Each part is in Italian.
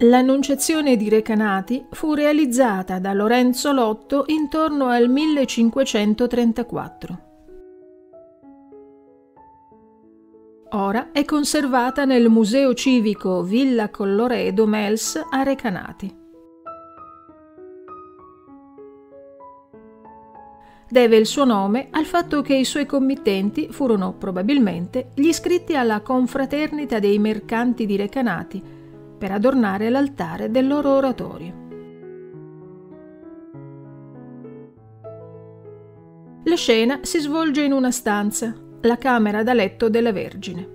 L'Annunciazione di Recanati fu realizzata da Lorenzo Lotto intorno al 1534. Ora è conservata nel Museo Civico Villa Colloredo Mels a Recanati. Deve il suo nome al fatto che i suoi committenti furono probabilmente gli iscritti alla Confraternita dei Mercanti di Recanati per adornare l'altare del loro oratorio. La scena si svolge in una stanza, la camera da letto della Vergine.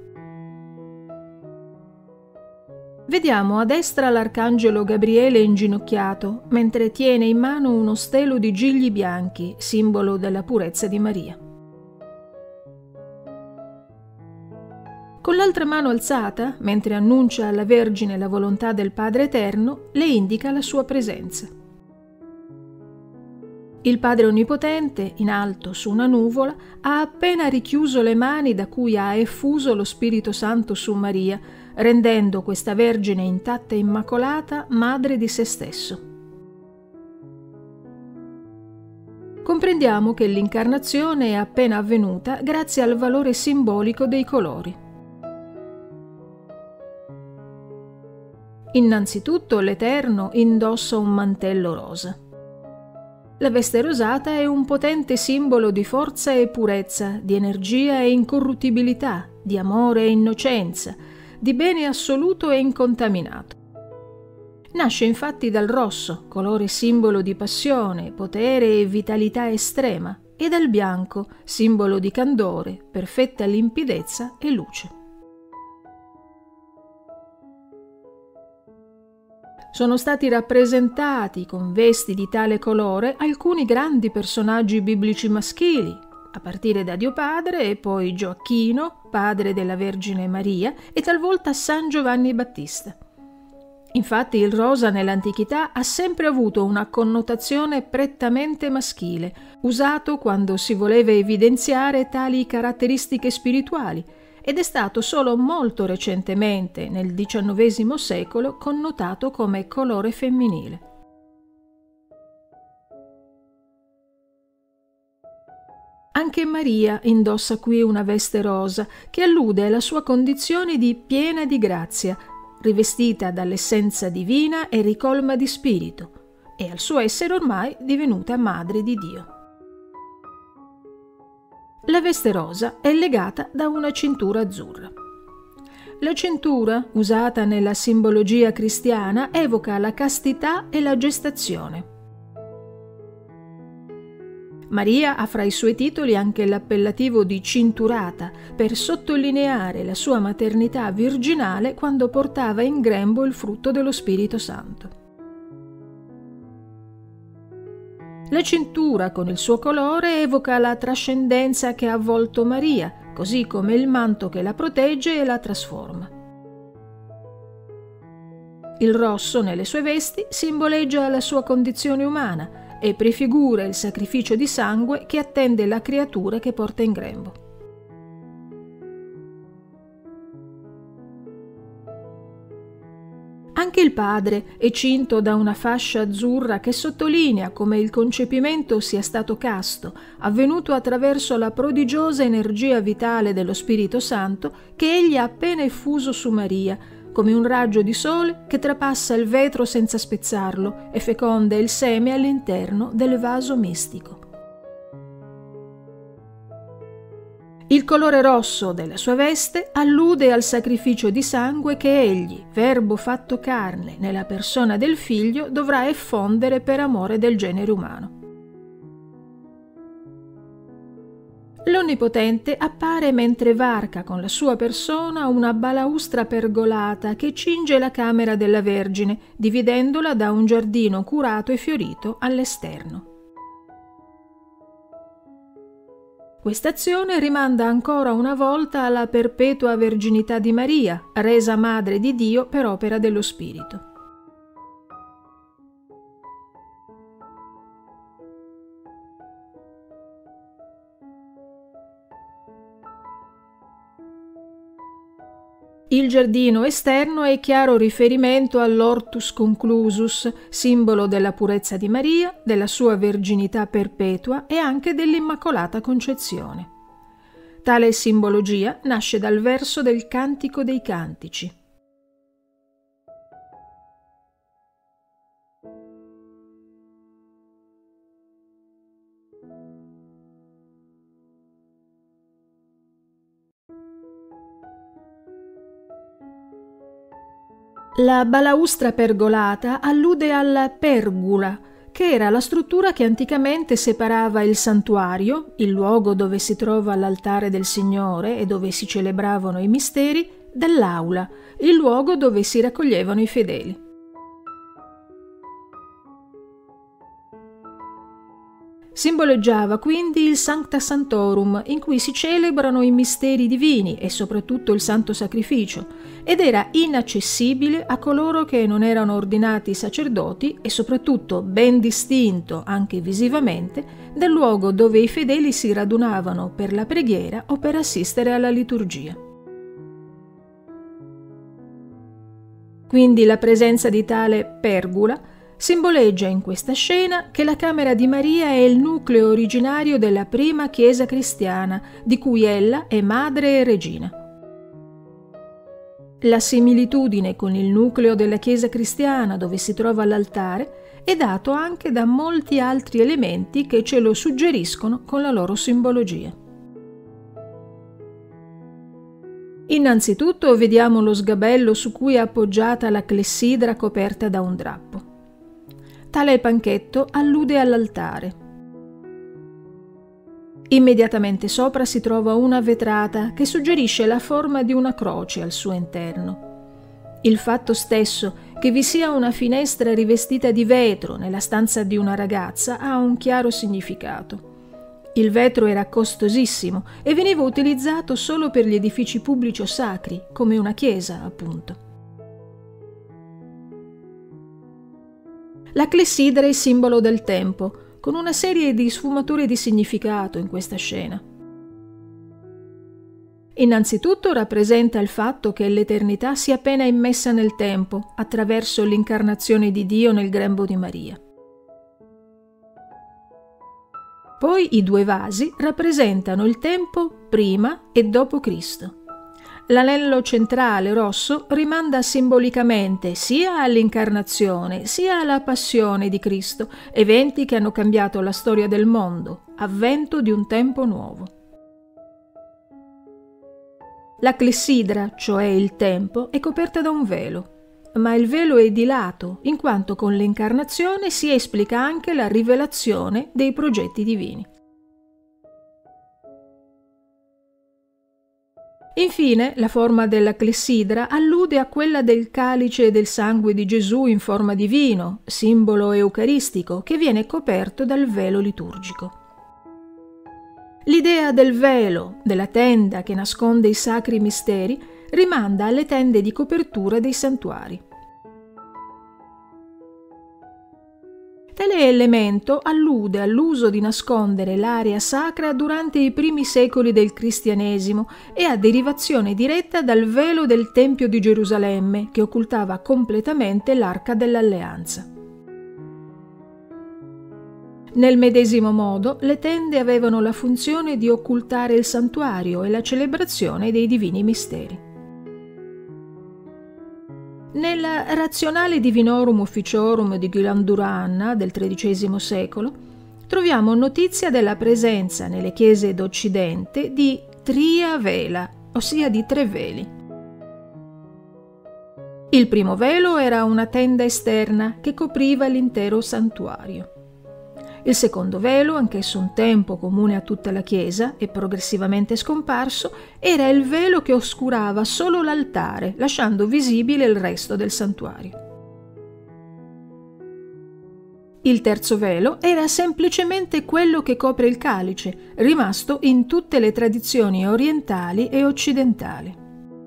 Vediamo a destra l'arcangelo Gabriele inginocchiato, mentre tiene in mano uno stelo di gigli bianchi, simbolo della purezza di Maria. Con l'altra mano alzata, mentre annuncia alla Vergine la volontà del Padre Eterno, le indica la sua presenza. Il Padre Onnipotente, in alto su una nuvola, ha appena richiuso le mani da cui ha effuso lo Spirito Santo su Maria, rendendo questa Vergine intatta e immacolata madre di se stesso. Comprendiamo che l'incarnazione è appena avvenuta grazie al valore simbolico dei colori. Innanzitutto l'Eterno indossa un mantello rosa. La veste rosata è un potente simbolo di forza e purezza, di energia e incorruttibilità, di amore e innocenza, di bene assoluto e incontaminato. Nasce infatti dal rosso, colore simbolo di passione, potere e vitalità estrema, e dal bianco, simbolo di candore, perfetta limpidezza e luce. Sono stati rappresentati con vesti di tale colore alcuni grandi personaggi biblici maschili, a partire da Dio Padre e poi Gioacchino, padre della Vergine Maria, e talvolta San Giovanni Battista. Infatti il rosa nell'antichità ha sempre avuto una connotazione prettamente maschile, usato quando si voleva evidenziare tali caratteristiche spirituali, ed è stato solo molto recentemente, nel XIX secolo, connotato come colore femminile. Anche Maria indossa qui una veste rosa che allude alla sua condizione di piena di grazia, rivestita dall'essenza divina e ricolma di spirito, e al suo essere ormai divenuta madre di Dio. La veste rosa è legata da una cintura azzurra. La cintura, usata nella simbologia cristiana, evoca la castità e la gestazione. Maria ha fra i suoi titoli anche l'appellativo di cinturata, per sottolineare la sua maternità virginale quando portava in grembo il frutto dello Spirito Santo. La cintura con il suo colore evoca la trascendenza che ha avvolto Maria, così come il manto che la protegge e la trasforma. Il rosso nelle sue vesti simboleggia la sua condizione umana e prefigura il sacrificio di sangue che attende la creatura che porta in grembo. Anche il padre è cinto da una fascia azzurra che sottolinea come il concepimento sia stato casto, avvenuto attraverso la prodigiosa energia vitale dello Spirito Santo che egli ha appena effuso su Maria, come un raggio di sole che trapassa il vetro senza spezzarlo e feconda il seme all'interno del vaso mistico. Il colore rosso della sua veste allude al sacrificio di sangue che egli, Verbo fatto carne, nella persona del Figlio, dovrà effondere per amore del genere umano. L'Onnipotente appare mentre varca con la sua persona una balaustra pergolata che cinge la camera della Vergine, dividendola da un giardino curato e fiorito all'esterno. Questa azione rimanda ancora una volta alla perpetua verginità di Maria, resa madre di Dio per opera dello Spirito. Il giardino esterno è chiaro riferimento all'Hortus Conclusus, simbolo della purezza di Maria, della sua verginità perpetua e anche dell'Immacolata Concezione. Tale simbologia nasce dal verso del Cantico dei Cantici. La balaustra pergolata allude alla pergula, che era la struttura che anticamente separava il santuario, il luogo dove si trova l'altare del Signore e dove si celebravano i misteri, dall'aula, il luogo dove si raccoglievano i fedeli. Simboleggiava quindi il Sancta Sanctorum, in cui si celebrano i misteri divini e soprattutto il Santo Sacrificio, ed era inaccessibile a coloro che non erano ordinati sacerdoti e soprattutto ben distinto, anche visivamente, dal luogo dove i fedeli si radunavano per la preghiera o per assistere alla liturgia. Quindi la presenza di tale pergola simboleggia in questa scena che la Camera di Maria è il nucleo originario della prima Chiesa cristiana, di cui ella è madre e regina. La similitudine con il nucleo della Chiesa cristiana, dove si trova l'altare, è dato anche da molti altri elementi che ce lo suggeriscono con la loro simbologia. Innanzitutto vediamo lo sgabello su cui è appoggiata la clessidra coperta da un drappo. Tale panchetto allude all'altare. Immediatamente sopra si trova una vetrata che suggerisce la forma di una croce al suo interno. Il fatto stesso che vi sia una finestra rivestita di vetro nella stanza di una ragazza ha un chiaro significato. Il vetro era costosissimo e veniva utilizzato solo per gli edifici pubblici o sacri, come una chiesa, appunto. La clessidra è simbolo del tempo, con una serie di sfumature di significato in questa scena. Innanzitutto rappresenta il fatto che l'eternità sia appena immessa nel tempo, attraverso l'incarnazione di Dio nel grembo di Maria. Poi i due vasi rappresentano il tempo prima e dopo Cristo. L'anello centrale rosso rimanda simbolicamente sia all'incarnazione sia alla passione di Cristo, eventi che hanno cambiato la storia del mondo, avvento di un tempo nuovo. La clessidra, cioè il tempo, è coperta da un velo, ma il velo è di lato, in quanto con l'incarnazione si esplica anche la rivelazione dei progetti divini. Infine, la forma della clessidra allude a quella del calice del sangue di Gesù in forma di vino, simbolo eucaristico, che viene coperto dal velo liturgico. L'idea del velo, della tenda che nasconde i sacri misteri, rimanda alle tende di copertura dei santuari. Tale elemento allude all'uso di nascondere l'area sacra durante i primi secoli del cristianesimo e a derivazione diretta dal velo del Tempio di Gerusalemme, che occultava completamente l'Arca dell'Alleanza. Nel medesimo modo, le tende avevano la funzione di occultare il santuario e la celebrazione dei divini misteri. Nel Razionale Divinorum Officiorum di Guillaume Durand del XIII secolo troviamo notizia della presenza nelle chiese d'Occidente di tria vela, ossia di 3 veli. Il primo velo era una tenda esterna che copriva l'intero santuario. Il secondo velo, anch'esso un tempo comune a tutta la Chiesa e progressivamente scomparso, era il velo che oscurava solo l'altare, lasciando visibile il resto del santuario. Il terzo velo era semplicemente quello che copre il calice, rimasto in tutte le tradizioni orientali e occidentali.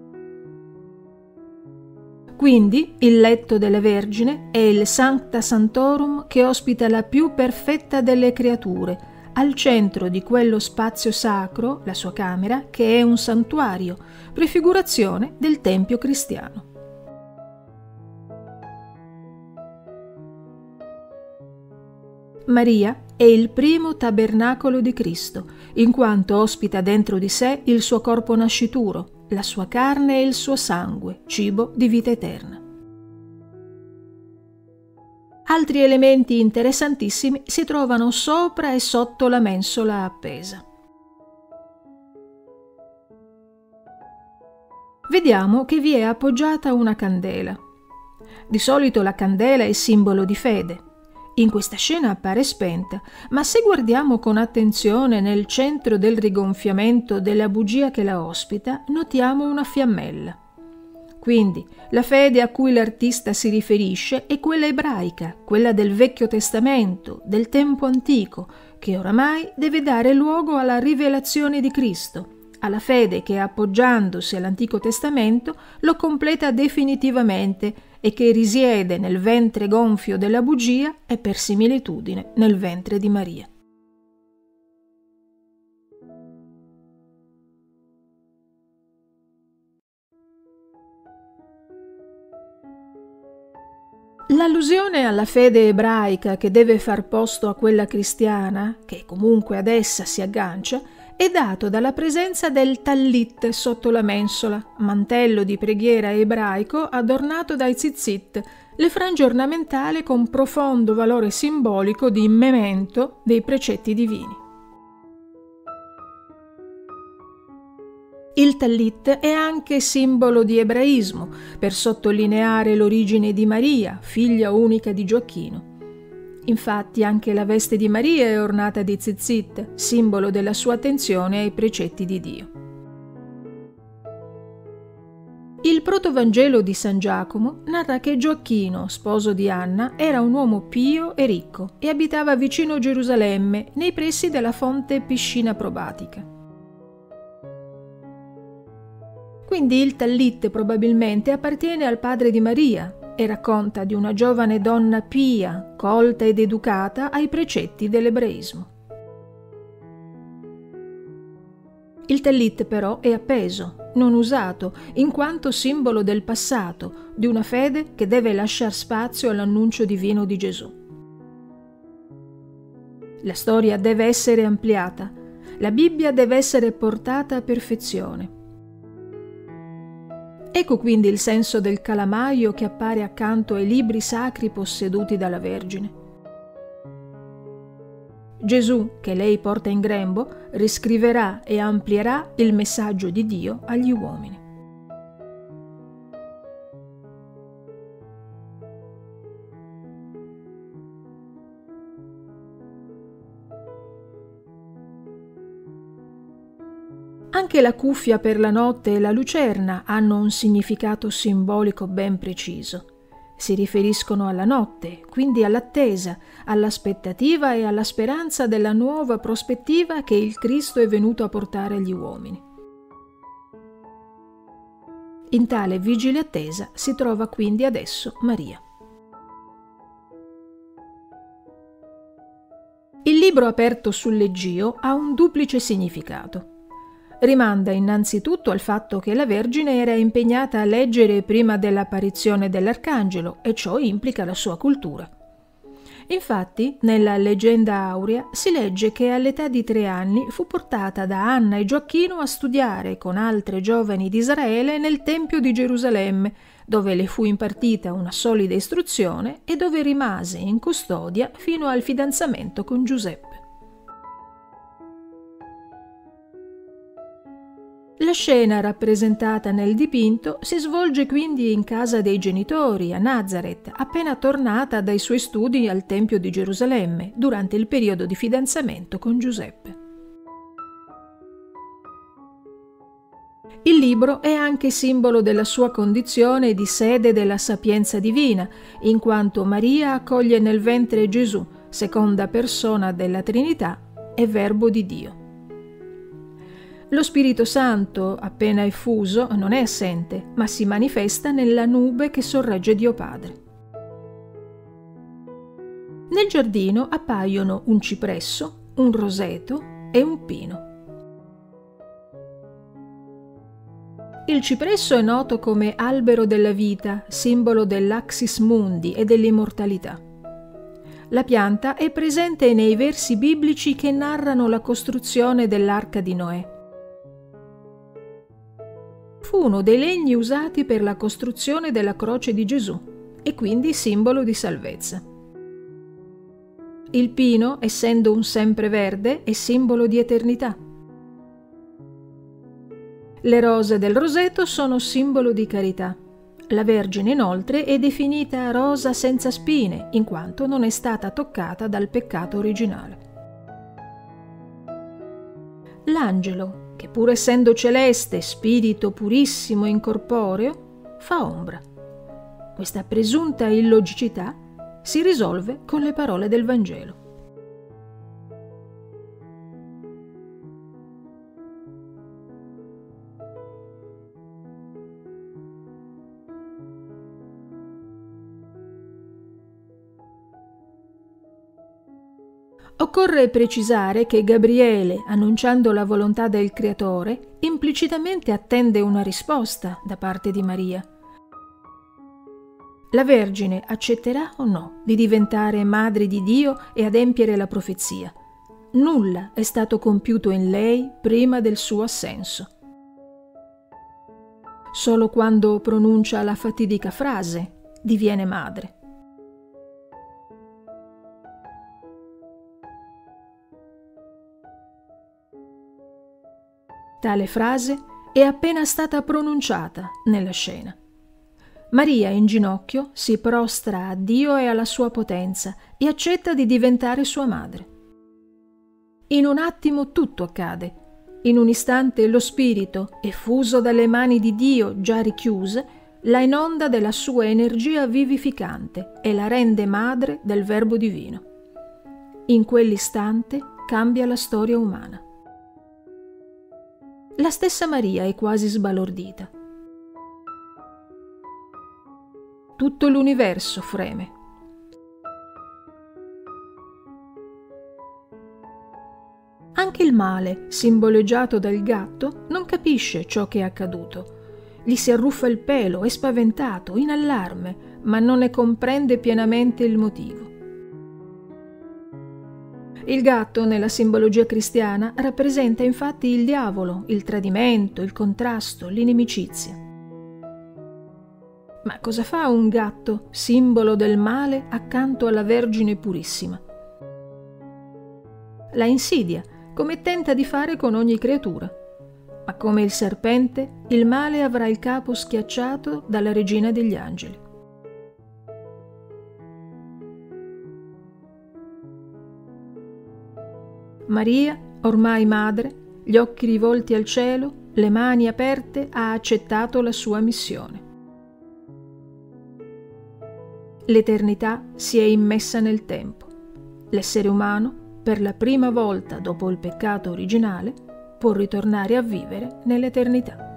Quindi il letto della Vergine è il Sancta Sanctorum che ospita la più perfetta delle creature, al centro di quello spazio sacro, la sua camera, che è un santuario, prefigurazione del Tempio cristiano. Maria è il primo tabernacolo di Cristo, in quanto ospita dentro di sé il suo corpo nascituro, la sua carne e il suo sangue, cibo di vita eterna. Altri elementi interessantissimi si trovano sopra e sotto la mensola appesa. Vediamo che vi è appoggiata una candela. Di solito la candela è simbolo di fede. In questa scena appare spenta, ma se guardiamo con attenzione nel centro del rigonfiamento della bugia che la ospita, notiamo una fiammella. Quindi la fede a cui l'artista si riferisce è quella ebraica, quella del Vecchio Testamento, del tempo antico, che oramai deve dare luogo alla rivelazione di Cristo, alla fede che, appoggiandosi all'Antico Testamento, lo completa definitivamente e che risiede nel ventre gonfio della bugia e per similitudine nel ventre di Maria. L'allusione alla fede ebraica che deve far posto a quella cristiana, che comunque ad essa si aggancia, è dato dalla presenza del tallit sotto la mensola, mantello di preghiera ebraico adornato dai tzitzit, le frange ornamentali con profondo valore simbolico di memento dei precetti divini. Il tallit è anche simbolo di ebraismo, per sottolineare l'origine di Maria, figlia unica di Gioacchino. Infatti anche la veste di Maria è ornata di tzitzit, simbolo della sua attenzione ai precetti di Dio. Il protovangelo di San Giacomo narra che Gioacchino, sposo di Anna, era un uomo pio e ricco e abitava vicino Gerusalemme, nei pressi della fonte Piscina Probatica. Quindi il tallit probabilmente appartiene al padre di Maria e racconta di una giovane donna pia, colta ed educata ai precetti dell'ebraismo. Il tallit però è appeso, non usato, in quanto simbolo del passato, di una fede che deve lasciar spazio all'annuncio divino di Gesù. La storia deve essere ampliata, la Bibbia deve essere portata a perfezione. Ecco quindi il senso del calamaio che appare accanto ai libri sacri posseduti dalla Vergine. Gesù, che lei porta in grembo, riscriverà e amplierà il messaggio di Dio agli uomini. Anche la cuffia per la notte e la lucerna hanno un significato simbolico ben preciso. Si riferiscono alla notte, quindi all'attesa, all'aspettativa e alla speranza della nuova prospettiva che il Cristo è venuto a portare agli uomini. In tale vigile attesa si trova quindi adesso Maria. Il libro aperto sul leggio ha un duplice significato. Rimanda innanzitutto al fatto che la Vergine era impegnata a leggere prima dell'apparizione dell'Arcangelo e ciò implica la sua cultura. Infatti, nella leggenda aurea si legge che all'età di 3 anni fu portata da Anna e Gioacchino a studiare con altre giovani di Israele nel Tempio di Gerusalemme, dove le fu impartita una solida istruzione e dove rimase in custodia fino al fidanzamento con Giuseppe. La scena rappresentata nel dipinto si svolge quindi in casa dei genitori, a Nazareth, appena tornata dai suoi studi al Tempio di Gerusalemme, durante il periodo di fidanzamento con Giuseppe. Il libro è anche simbolo della sua condizione di sede della sapienza divina, in quanto Maria accoglie nel ventre Gesù, seconda persona della Trinità e Verbo di Dio. Lo Spirito Santo, appena effuso, non è assente, ma si manifesta nella nube che sorregge Dio Padre. Nel giardino appaiono un cipresso, un roseto e un pino. Il cipresso è noto come albero della vita, simbolo dell'axis mundi e dell'immortalità. La pianta è presente nei versi biblici che narrano la costruzione dell'Arca di Noè. Fu uno dei legni usati per la costruzione della croce di Gesù e quindi simbolo di salvezza. Il pino, essendo un sempreverde, è simbolo di eternità. Le rose del roseto sono simbolo di carità. La Vergine, inoltre, è definita rosa senza spine, in quanto non è stata toccata dal peccato originale. L'angelo, che pur essendo celeste, spirito purissimo e incorporeo, fa ombra. Questa presunta illogicità si risolve con le parole del Vangelo. Occorre precisare che Gabriele, annunciando la volontà del Creatore, implicitamente attende una risposta da parte di Maria. La Vergine accetterà o no di diventare madre di Dio e adempiere la profezia? Nulla è stato compiuto in lei prima del suo assenso. Solo quando pronuncia la fatidica frase diviene madre. Tale frase è appena stata pronunciata nella scena. Maria, in ginocchio, si prostra a Dio e alla sua potenza e accetta di diventare sua madre. In un attimo tutto accade. In un istante lo spirito, effuso dalle mani di Dio già richiuse, la inonda della sua energia vivificante e la rende madre del Verbo divino. In quell'istante cambia la storia umana. La stessa Maria è quasi sbalordita. Tutto l'universo freme. Anche il male, simboleggiato dal gatto, non capisce ciò che è accaduto. Gli si arruffa il pelo, è spaventato, in allarme, ma non ne comprende pienamente il motivo. Il gatto, nella simbologia cristiana, rappresenta infatti il diavolo, il tradimento, il contrasto, l'inimicizia. Ma cosa fa un gatto, simbolo del male, accanto alla Vergine purissima? La insidia, come tenta di fare con ogni creatura. Ma come il serpente, il male avrà il capo schiacciato dalla regina degli angeli. Maria, ormai madre, gli occhi rivolti al cielo, le mani aperte, ha accettato la sua missione. L'eternità si è immessa nel tempo. L'essere umano, per la prima volta dopo il peccato originale, può ritornare a vivere nell'eternità.